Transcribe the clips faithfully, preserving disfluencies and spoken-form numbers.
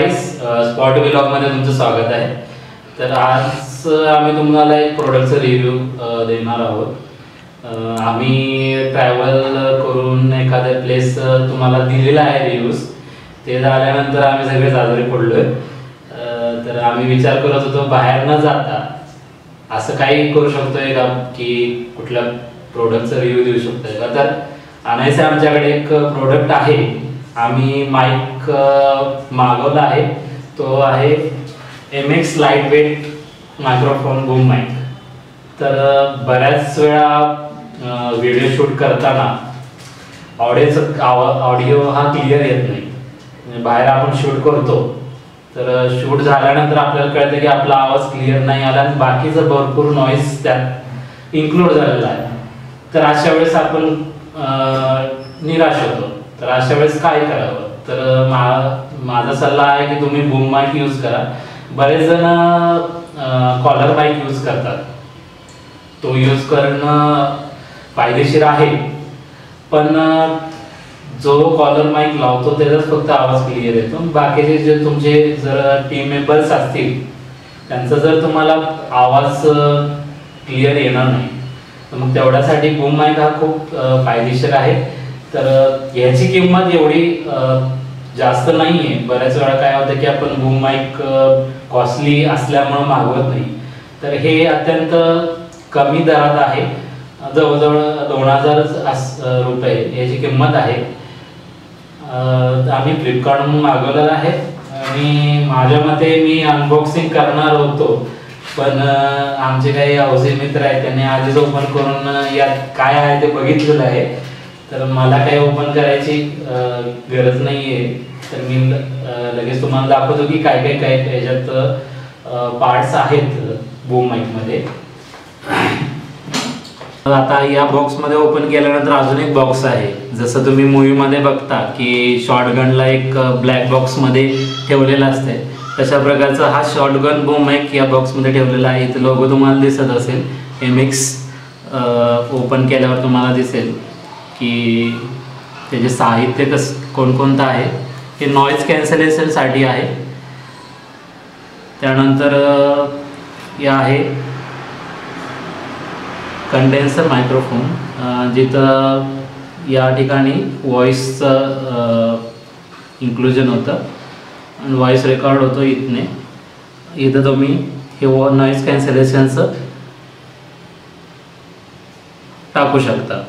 Guys, spot vlog मध्ये तुमचं स्वागत आहे। तर आज आम्ही तुम्हाला एक प्रोडक्टचा रिव्ह्यू देणार आहोत। आम्ही ट्रॅव्हल करून एखाद्या प्लेस तुम्हाला दिलेला आहे रिव्ह्यूज, ते झाल्यानंतर आम्ही सगळे आजारी पडलोय। तर आम्ही विचार करत होतो बाहेर न जाता असं काही करू शकतोय का की कुठल्या प्रोडक्टचा रिव्ह्यू देऊ शकतोय का। तर आणायचं आमच्याकडे एक प्रोडक्ट आहे, आम्ही माईक मागवला आहे, तो आहे M X light weight microphone boom mike. तर बऱ्याच वेळा व्हिडिओ शूट करताना ऑडिओचा ऑडिओ हा क्लिअर येत नाही। बाहेर आपण शूट करतो तर शूट झाल्यानंतर आपल्याला कळतं की आपला आवाज क्लिअर नाही आला आणि बाकीचा भरपूर नॉईज त्यात इन्क्लूड झालेला आहे। तर अशा वेळेस आपण निराश होतो। तर अशा वेळेस काय करावं, तर मा माझा सल्ला आहे की तुम्ही बूम माईक यूज करा। बरेच जण कॉलर माईक यूज करतात, तो यूज करणं फायदेशीर आहे, पण जो कॉलर माईक लावतो त्याचाच फक्त आवाज क्लिअर येतो। बाकीचे जे तुमचे जर टीम मेंबर्स असतील त्यांचा जर तुम्हाला आवाज क्लिअर येणार नाही तर मग तेवढ्यासाठी बूम माईक हा खूप फायदेशीर आहे। तर याची किंमत एवढी जास्त नाही आहे। बऱ्याच वेळा काय होतं की आपण बूम माईक कॉस्टली असल्यामुळे मागवत नाही, तर हे अत्यंत कमी दरात आहे, जवळजवळ दोन हजार रुपये याची किंमत आहे। आम्ही फ्लिपकार्टवरून मागवलेलं आहे आणि माझ्या मते मी अनबॉक्सिंग करणार होतो, पण आमचे काही हौसे मित्र आहेत त्यांनी आधीच ओपन करून यात काय आहे ते बघितलेलं आहे। तर मला काही ओपन करायची गरज नाही आहे, तर मी लगेच तुम्हाला दाखवतो की काय काय काय त्याच्यात पार्ट्स आहेत बूम माईकमध्ये। आता या बॉक्समध्ये ओपन केल्यानंतर अजून एक बॉक्स आहे, जसं तुम्ही मूवीमध्ये बघता की शॉटगनला एक ब्लॅक बॉक्समध्ये ठेवलेला असते, तशा प्रकारचा हा शॉटगन बूम माईक या बॉक्समध्ये ठेवलेला आहे। इथं लोगो तुम्हाला दिसत असेल एम एक्स, ओपन केल्यावर तुम्हाला दिसेल की त्याचे साहित्य कस कोणकोणतं आहे। हे नॉईज कॅन्सलेशनसाठी आहे। त्यानंतर या आहे कंडेन्सर मायक्रोफोन, जिथं या ठिकाणी व्हॉइसचं इन्क्लुजन होतं आणि व्हॉइस रेकॉर्ड होतो इथने। इथं तुम्ही हे नॉईज कॅन्सलेशनचं टाकू शकता।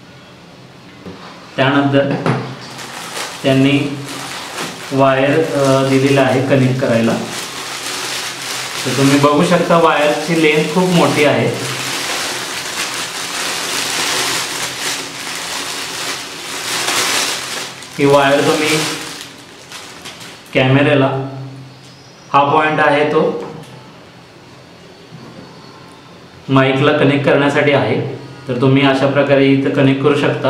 त्यानंतर त्यांनी वायर दिलेला आहे कनेक्ट करायला, तर तुम्ही बघू शकता वायरची लेंथ खूप मोठी आहे। ही वायर तुम्ही कॅमेऱ्याला, हा पॉइंट आहे तो माईकला कनेक्ट करण्यासाठी आहे, तर तुम्ही अशा प्रकारे इथं कनेक्ट करू शकता।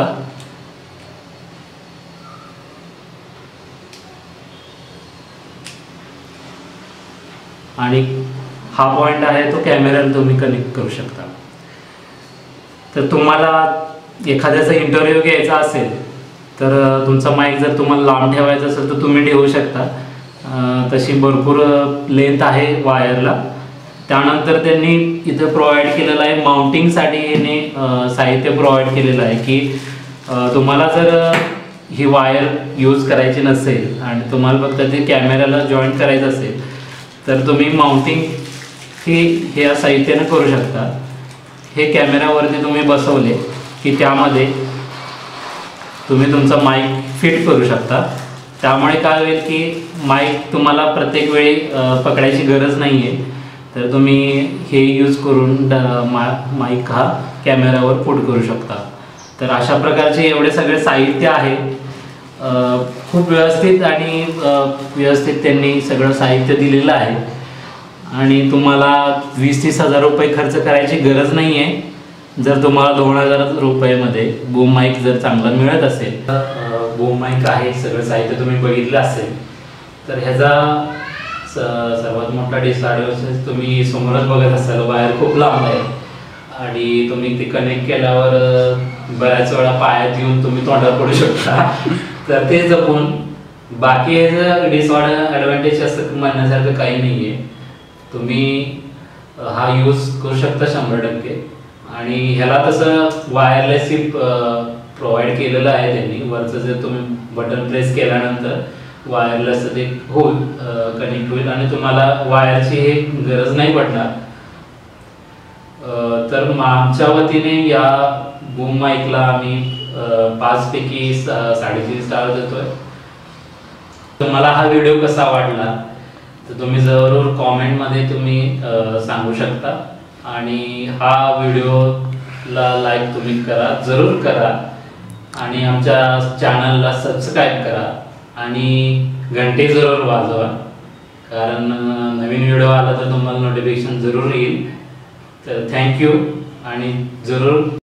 आणि हा पॉइंट आहे तो कॅमेऱ्याला तुम्ही कनेक्ट करू शकता। तर तुम्हाला एखाद्याचा इंटरव्ह्यू घ्यायचा असेल तर तुमचा माईक जर तुम्हाला लांब ठेवायचा असेल तर तुम्ही ठेवू शकता, तशी भरपूर लेंथ आहे वायरला। त्यानंतर त्यांनी इथं प्रोव्हाइड केलेलं आहे माउंटिंगसाठी, याने साहित्य प्रोव्हाइड केलेलं आहे की तुम्हाला जर ही वायर यूज करायची नसेल आणि तुम्हाला फक्त ते कॅमेऱ्याला जॉईंट करायचं असेल तर तुम्ही माउंटिंग ही ह्या साहित्याने करू शकता। हे कॅमेऱ्यावरती तुम्ही बसवले की त्यामध्ये तुम्ही तुमचा माईक फिट करू शकता। त्यामुळे काय होईल की माईक तुम्हाला प्रत्येक वेळी पकडायची गरज नाही आहे, तर तुम्ही हे यूज करून माईक हा कॅमेऱ्यावर पुट करू शकता। तर अशा प्रकारचे एवढे सगळे साहित्य आहे, खूप व्यवस्थित आणि व्यवस्थित त्यांनी सगळं साहित्य दिलेलं आहे आणि तुम्हाला वीस तीस हजार रुपये खर्च करायची गरज नाही आहे जर तुम्हाला दोन हजार रुपयामध्ये बूम माईक जर चांगला मिळत असेल। बूम माईक आहे, सगळं साहित्य तुम्ही बघितलं असेल, तर ह्याचा सर्वात मोठा डिसएडव्हांटेज तुम्ही समोरच बघत असाल, वायर खूप लांब आहे आणि तुम्ही ते कनेक्ट केल्यावर बऱ्याच वेळा पायात येऊन तुम्ही तोंडावर पडू शकता। तर ते जपून बाकी याचं डिसऑडव्हान्टेज असं म्हणण्यासारखं काही नाही आहे. तुम्ही हा यूज करू शकता शंभर टक्के. आणि ह्याला तसं वायरलेस चिप प्रोव्हाइड केलेलं आहे त्यांनी. वरचं जे तुम्ही बटन प्रेस केल्यानंतर वायरलेस ते होईल, कनेक्ट होईल आणि तुम्हाला वायरची हे गरज नाही पडणार. तर आमच्या वतीने या बूम माईकला आम्ही पाच पैकी साडेतीन स्टार देतोय. तुम्हाला हा व्हिडिओ कसा वाटला तर तुम्ही जरूर कॉमेंटमध्ये तुम्ही सांगू शकता. आणि हा व्हिडिओला लाईक तुम्ही करा, जरूर करा. आणि आमच्या चॅनलला सबस्क्राईब करा आणि घंटी जरूर वाजवा, कारण नवीन व्हिडिओ आला तर तुम्हाला नोटिफिकेशन जरूर येईल. तर थँक्यू आणि जरूर